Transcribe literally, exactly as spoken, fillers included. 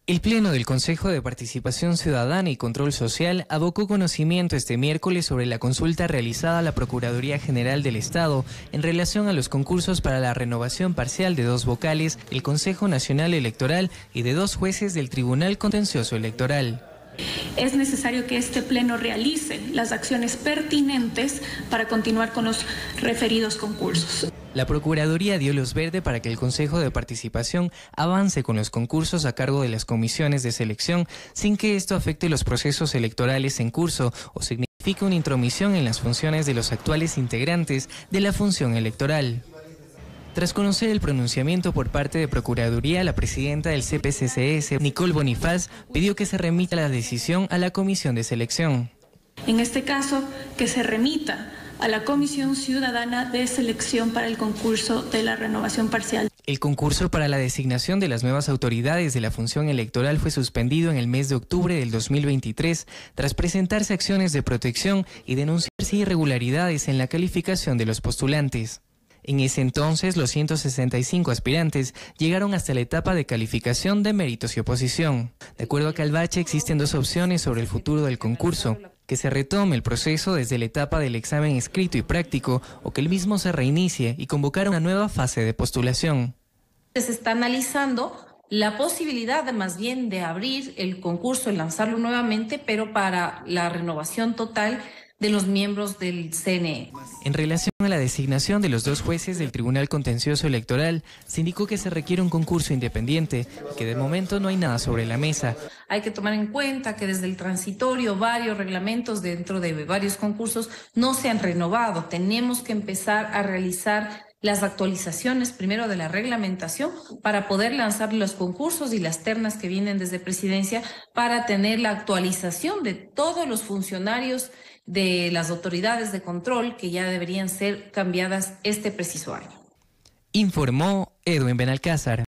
El Pleno del Consejo de Participación Ciudadana y Control Social abocó conocimiento este miércoles sobre la consulta realizada a la Procuraduría General del Estado en relación a los concursos para la renovación parcial de dos vocales del Consejo Nacional Electoral y de dos jueces del Tribunal Contencioso Electoral. Es necesario que este Pleno realice las acciones pertinentes para continuar con los referidos concursos. La Procuraduría dio luz verde para que el Consejo de Participación avance con los concursos a cargo de las comisiones de selección sin que esto afecte los procesos electorales en curso o signifique una intromisión en las funciones de los actuales integrantes de la función electoral. Tras conocer el pronunciamiento por parte de Procuraduría, la presidenta del C P C C S, Nicole Bonifaz, pidió que se remita la decisión a la Comisión de Selección. En este caso, que se remita a la Comisión Ciudadana de Selección para el concurso de la renovación parcial. El concurso para la designación de las nuevas autoridades de la función electoral fue suspendido en el mes de octubre del dos mil veintitrés, tras presentarse acciones de protección y denunciarse irregularidades en la calificación de los postulantes. En ese entonces, los ciento sesenta y cinco aspirantes llegaron hasta la etapa de calificación de méritos y oposición. De acuerdo a Calvache, existen dos opciones sobre el futuro del concurso: que se retome el proceso desde la etapa del examen escrito y práctico, o que el mismo se reinicie y convocar una nueva fase de postulación. Se está analizando la posibilidad de más bien de abrir el concurso y lanzarlo nuevamente, pero para la renovación total de los miembros del C N E. En relación a la designación de los dos jueces del Tribunal Contencioso Electoral, se indicó que se requiere un concurso independiente y que de momento no hay nada sobre la mesa. Hay que tomar en cuenta que desde el transitorio varios reglamentos dentro de varios concursos no se han renovado. Tenemos que empezar a realizar las actualizaciones primero de la reglamentación para poder lanzar los concursos y las ternas que vienen desde Presidencia para tener la actualización de todos los funcionarios de las autoridades de control que ya deberían ser cambiadas este preciso año. Informó Edwin Benalcázar.